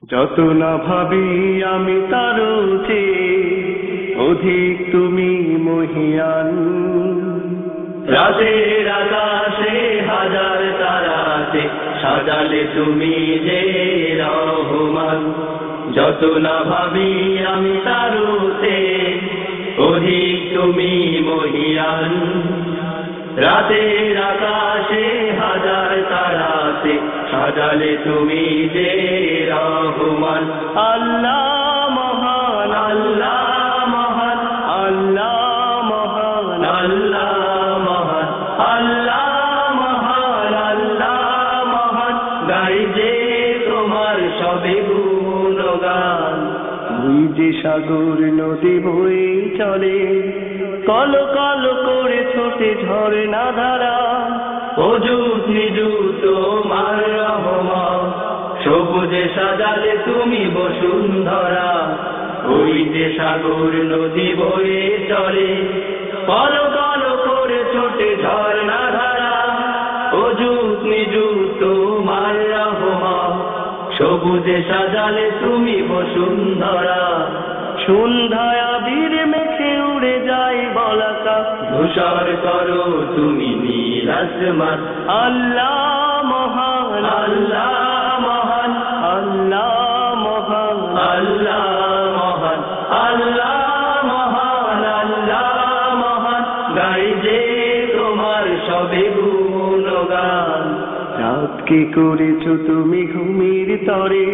যত না ভাবি আমি তারও চেয়ে অধিক তুমি মহিয়ান। রাতের আকাশে হাজার তারাতে সাজালে তুমি যে রহমান। যত না ভাবি আমি তারও চেয়ে অধিক তুমি মহিয়ান। রাতের আকাশে হাজার তারাতে সাজালে তুমি যে রহমান। আল্লাহ মহান, আল্লাহ মহান, আল্লাহ মহান, আল্লাহ মহান, আল্লাহ মহান, আল্লাহ মহান। গাই যে তোমার সবে গুণগান। ওই যে সাগর নদী বয়ে চলে কল কল করে ছোটে ঝরনা ধারা। অযুত নিযুত তোমার রহমান। সবুজে সাজালে তুমি বসুন্ধরা। ওই যে সাগর নদী বয়ে চলে কল কল করে ছোটে ঝরনা ধারা। অযুত নিযুত তোমার রহমান। সবুজে সাজালে তুমি বসুন্ধরা। সন্ধ্যায় আবির মেখে উড়ে যায় বলাকা। ধূসর করো তুমি নীল আসমান। আল্লাহ মহান, আল্লাহ মহান, আল্লাহ মহান, আল্লাহ মহান, আল্লাহ মহান, আল্লাহ মহান। গাই যে তোমার সবে গুণগান। রাতকে করেছো তুমি ঘুমের তরে,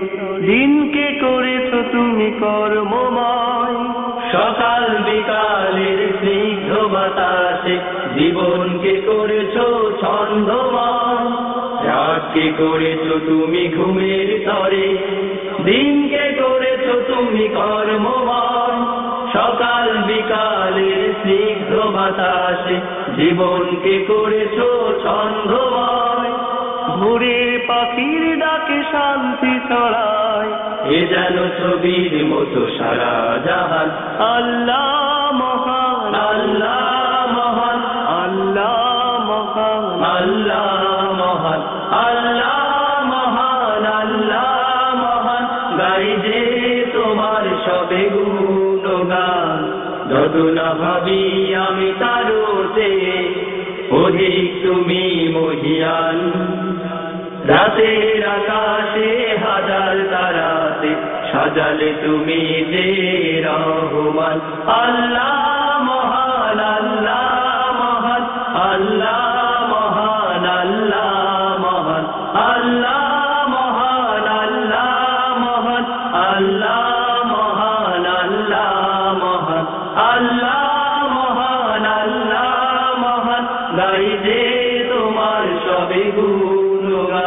দিনকে করেছো তুমি কর্মময়। সকাল বিকালের স্নিগ্ধ বাতাসে জীবনকে করেছো ছন্দময়। রাতকে করেছো তুমি ঘুমের তরে, দিনকে করেছো তুমি কর্মময়। সকাল বিকালের স্নিগ্ধ বাতাসে জীবনকে করেছো ছন্দময়। ভোরের পাখির ডাকে শান্তি ছড়ায়, এ যেন ছবির মতো সারা জাহান। আল্লাহ মহান, আল্লাহ মহান, আল্লাহ মহান, আল্লাহ মহান, আল্লাহ মহান, আল্লাহ মহান। গাই যে তোমার সবে গুণগান। যত না ভাবি আমি তারও চেয়ে অধিক তুমি মহিয়ান। রাতের আকাশে হাজার তারাতে সাজালে তুমি যে রহমান। আল্লাহ মহান, আল্লাহ মহান, আল্লাহ মহান, আল্লাহ মহান, আল্লাহ মহান, আল্লাহ মহান, আল্লাহ মহান, আল্লাহ মহান, আল্লাহ মহান, আল্লাহ মহান। গাই যে তোমার সবে গুণগান।